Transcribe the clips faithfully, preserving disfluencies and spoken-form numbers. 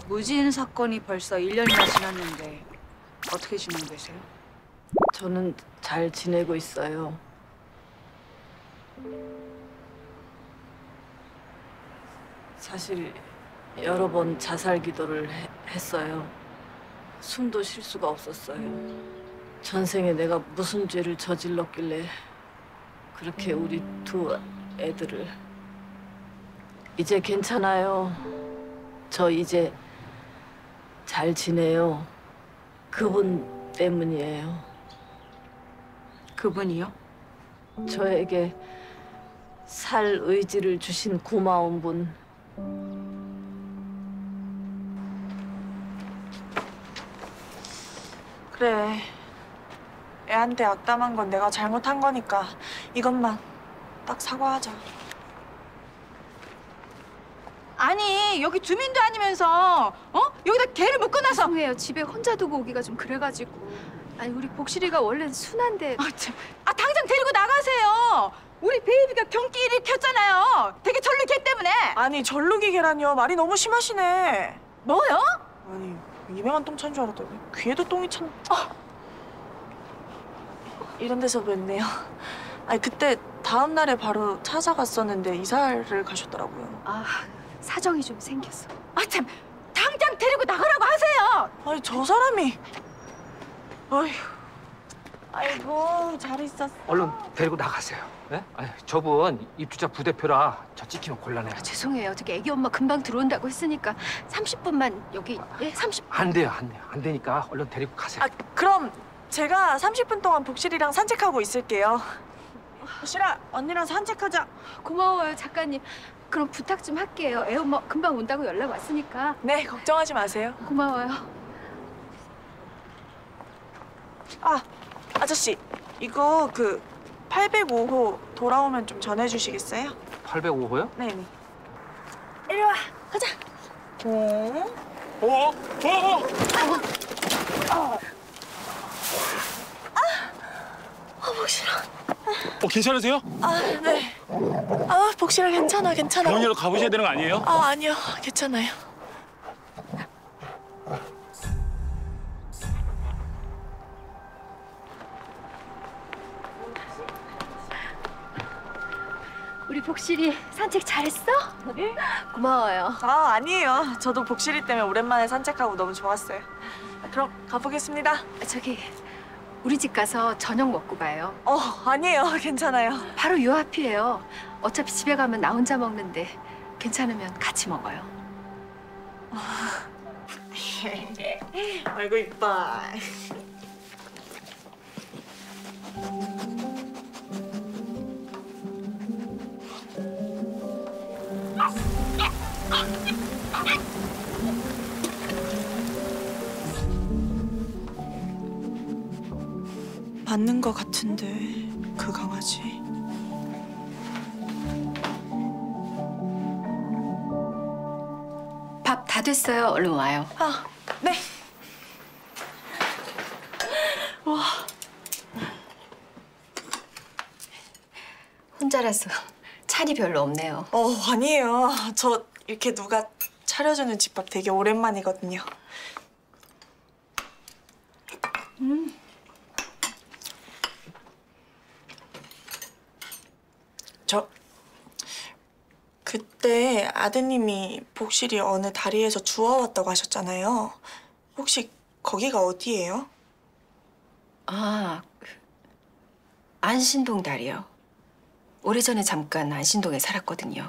무진 사건이 벌써 일 년이나 지났는데 어떻게 지내고 계세요? 저는 잘 지내고 있어요. 사실 여러 번 자살 기도를 해, 했어요. 숨도 쉴 수가 없었어요. 전생에 내가 무슨 죄를 저질렀길래 그렇게 우리 두 애들을. 이제 괜찮아요. 저 이제 잘 지내요. 그분 때문이에요. 그분이요? 저에게 살 의지를 주신 고마운 분. 그래. 애한테 악담한 건 내가 잘못한 거니까 이것만 딱 사과하자. 아니 여기 주민도 아니면서 어? 여기다 개를 묶어놔서. 죄송해요. 집에 혼자 두고 오기가 좀 그래가지고. 아니 우리 복실이가 원래는 순한데. 아, 참. 아 당장 데리고 나가세요. 우리 베이비가 경기를 켰잖아요. 되게 전류 개 때문에. 아니 절룩이 개라니요. 말이 너무 심하시네. 뭐요? 아니 이명한 똥 찬 줄 알았더니 귀에도 똥이 찬. 어. 이런 데서 뵙네요. 아니 그때 다음 날에 바로 찾아갔었는데 이사를 가셨더라고요. 아 사정이 좀 생겼어. 아 참. 당장 데리고 나가라고 하세요. 아니 저 사람이. 아휴. 아이고 잘 있었어. 얼른 데리고 나가세요. 네? 아니, 저분 입주자 부대표라 저 찍히면 곤란해요. 아, 죄송해요. 저기 애기 엄마 금방 들어온다고 했으니까 삼십 분만 여기. 예, 삼십 분. 안 돼요, 안 돼요. 안 되니까 얼른 데리고 가세요. 아 그럼 제가 삼십 분 동안 복실이랑 산책하고 있을게요. 복실아 언니랑 산책하자. 고마워요 작가님. 그럼 부탁 좀 할게요. 애 엄마 금방 온다고 연락 왔으니까. 네 걱정하지 마세요. 고마워요. 아 아저씨 이거 그 팔백오 호 돌아오면 좀 전해주시겠어요? 팔백오 호요? 네네. 이리 와 가자. 오. 어? 어? 아 복실아. 어, 괜찮으세요? 아 네. 아 복실아 괜찮아 괜찮아. 병원으로 가보셔야 되는 거 아니에요? 아 아니요 괜찮아요. 우리 복실이 산책 잘했어? 고마워요. 아 아니에요. 저도 복실이 때문에 오랜만에 산책하고 너무 좋았어요. 그럼 가보겠습니다. 저기 우리 집 가서 저녁 먹고 가요. 어 아니에요 괜찮아요. 바로 요 앞이에요. 어차피 집에 가면 나 혼자 먹는데 괜찮으면 같이 먹어요. 아이고 이뻐. 맞는 거 같은데 그 강아지. 밥 다 됐어요. 얼른 와요. 아 네. 와 혼자라서 차리 별로 없네요. 어 아니에요. 저 이렇게 누가 차려주는 집밥 되게 오랜만이거든요. 음. 저 그때 아드님이 복실이 어느 다리에서 주워왔다고 하셨잖아요. 혹시 거기가 어디예요? 아, 그 안신동 다리요. 오래전에 잠깐 안신동에 살았거든요.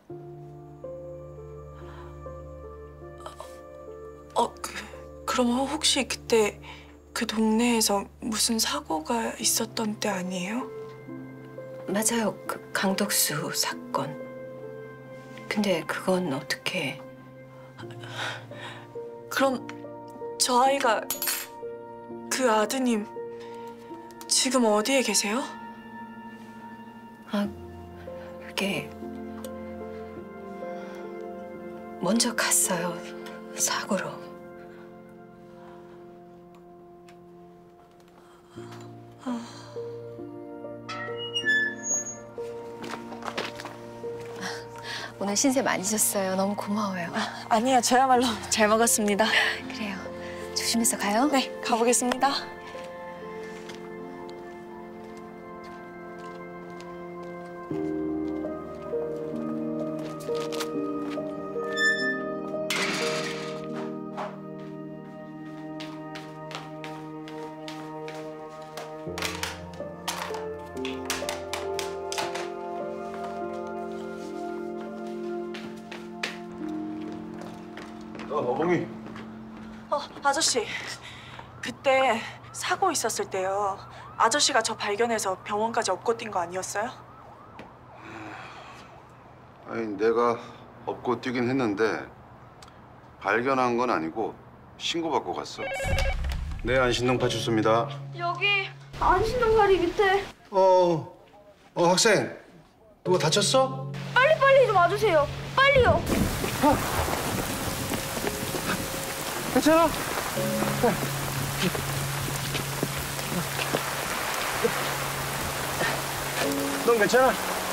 어, 그, 그럼 혹시 그때 그 동네에서 무슨 사고가 있었던 때 아니에요? 맞아요. 그 강덕수 사건. 근데 그건 어떻게... 그럼 저 아이가 그 아드님 지금 어디에 계세요? 아, 그게... 먼저 갔어요. 사고로. 오늘 신세 많이 졌어요. 너무 고마워요. 아니요, 저야말로 잘 먹었습니다. 그래요. 조심해서 가요. 네, 가보겠습니다. 어, 어머니. 어, 아저씨. 그때 사고 있었을 때요. 아저씨가 저 발견해서 병원까지 업고 뛴 거 아니었어요? 아니, 내가 업고 뛰긴 했는데 발견한 건 아니고 신고받고 갔어. 네, 안신동 파출소입니다. 여기 안신동사리 밑에 어, 어 학생. 누가 다쳤어? 빨리빨리 좀 와주세요. 빨리요. 괜찮아? 넌 괜찮아?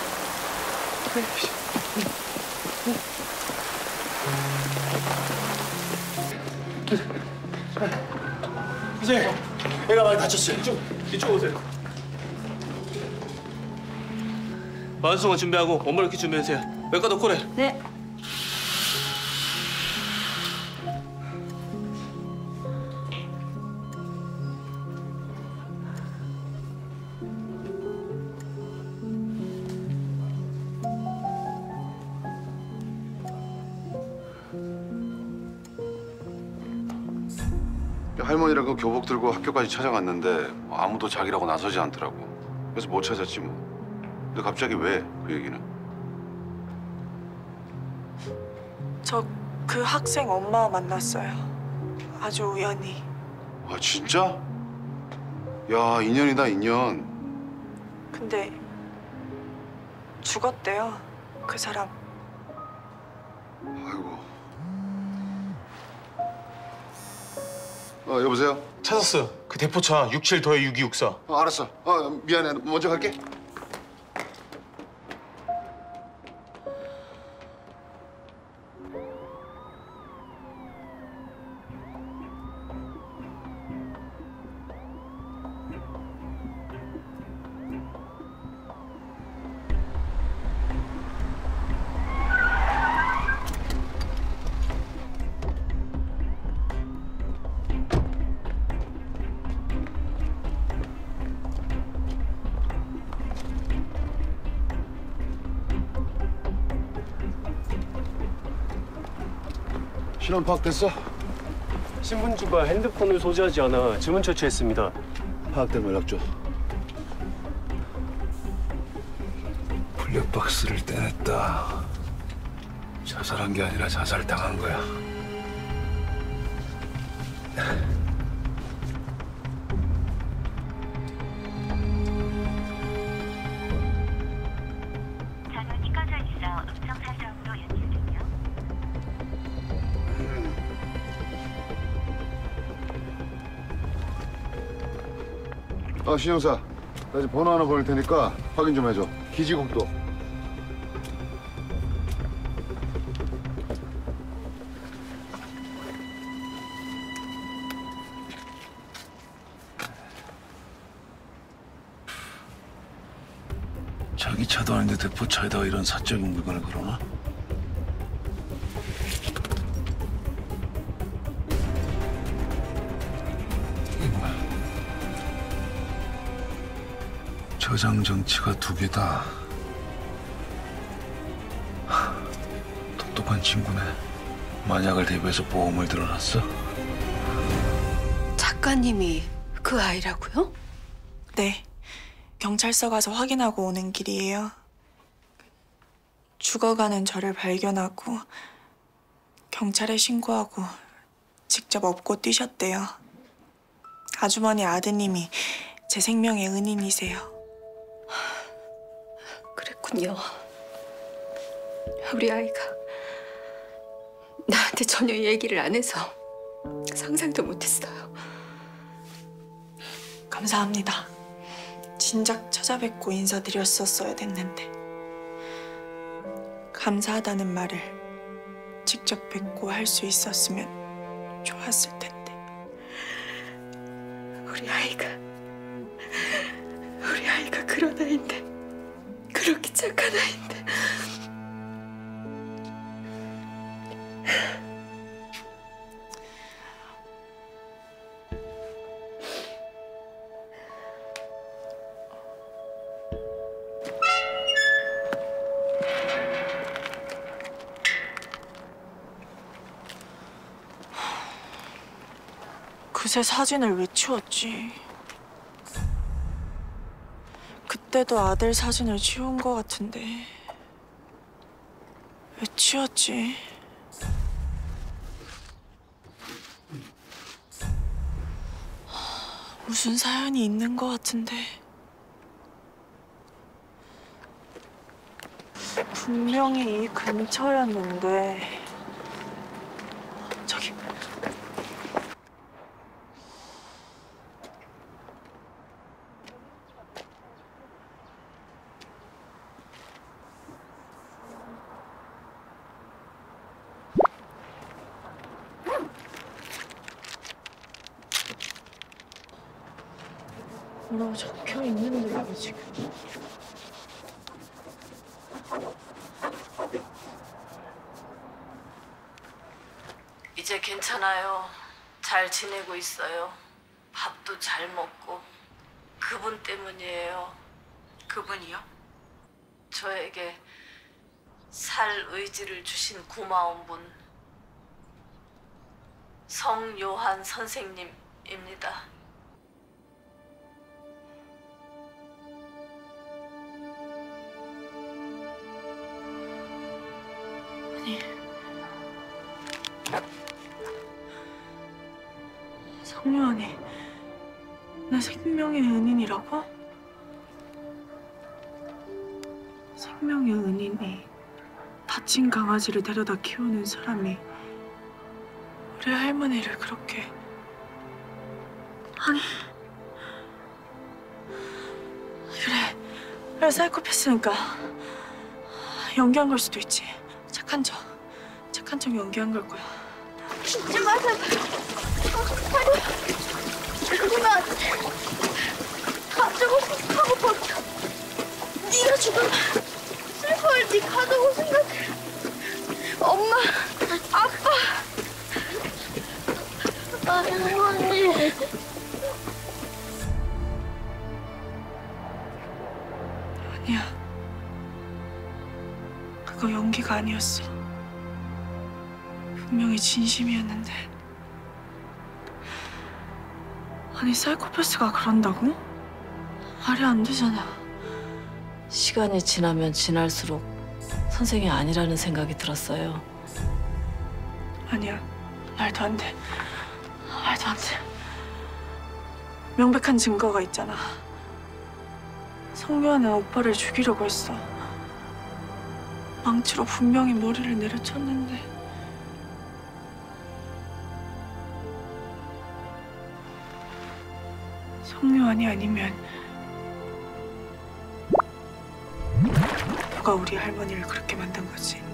선생님, 애가 많이 다쳤어요. 이쪽, 이쪽 오세요. 만수원 준비하고 원머리키 준비해주세요. 외과도 코레. 네. 할머니랑 그 교복 들고 학교까지 찾아갔는데 뭐 아무도 자기라고 나서지 않더라고. 그래서 못 찾았지 뭐. 근데 갑자기 왜 그 얘기는? 저 그 학생 엄마 만났어요. 아주 우연히. 아 진짜? 야 인연이다 인연. 근데 죽었대요. 그 사람. 아이고. 어 여보세요? 찾았어요. 그 대포차 육칠 더해 육이육사. 어, 알았어. 어 미안해. 먼저 갈게. 신원 파악됐어? 신분주가 핸드폰을 소지하지 않아 지문 처치했습니다. 파악되면 연락 줘. 블랙박스를 떼냈다. 자살한 게 아니라 자살당한 거야. 전원이 꺼져 있어 음성 사정으로 연결 중이요. 아 신영사, 나 이제 번호 하나 보낼 테니까 확인 좀 해줘. 기지국도. 자기 차도 아닌데 대포차에다가 이런 사적인 물건을 걸어놔? 이게 뭐야? 저장 정치가 두 개다. 하, 똑똑한 친구네. 만약을 대비해서 보험을 들어놨어? 작가님이 그 아이라고요? 네. 경찰서 가서 확인하고 오는 길이에요. 죽어가는 저를 발견하고 경찰에 신고하고 직접 업고 뛰셨대요. 아주머니 아드님이 제 생명의 은인이세요. 그랬군요. 우리 아이가 나한테 전혀 얘기를 안 해서 상상도 못했어요. 감사합니다. 진작 찾아뵙고 인사드렸었어야 됐는데. 감사하다는 말을 직접 뵙고 할 수 있었으면 좋았을 텐데. 우리 아이가 우리 아이가 그런 아이인데, 그렇게 착한 아이인데. 그새 사진을 왜 치웠지? 그때도 아들 사진을 치운 것 같은데 왜 치웠지? 무슨 사연이 있는 것 같은데. 분명히 이 근처였는데. 저기. 뭐라고 적혀 있는데 이게 지금. 이제 괜찮아요. 잘 지내고 있어요. 밥도 잘 먹고. 그분 때문이에요. 그분이요? 저에게 살 의지를 주신 고마운 분, 성요한 선생님입니다. 아니, 성요한이 내 생명의 은인이라고? 생명의 은인이 다친 강아지를 데려다 키우는 사람이 우리 할머니를 그렇게... 아니... 그래, 그래 사이코패스니까 연기한 걸 수도 있지. 착한 척, 착한 척 연기한 걸 거야. 잊지 마세요. 아니요. 그러면 안 돼. 가족을 생각하고 버텨. 네가 죽으면 슬퍼할 네 가족을 생각해. 엄마, 아빠. 할머니. 아니야. 그거 연기가 아니었어. 분명히 진심이었는데. 아니, 사이코패스가 그런다고? 말이 안 되잖아. 시간이 지나면 지날수록 선생이 아니라는 생각이 들었어요. 아니야, 말도 안 돼. 말도 안 돼. 명백한 증거가 있잖아. 성요한은 오빠를 죽이려고 했어. 망치로 분명히 머리를 내려쳤는데. 성요한이 아니면 누가 우리 할머니를 그렇게 만든 거지?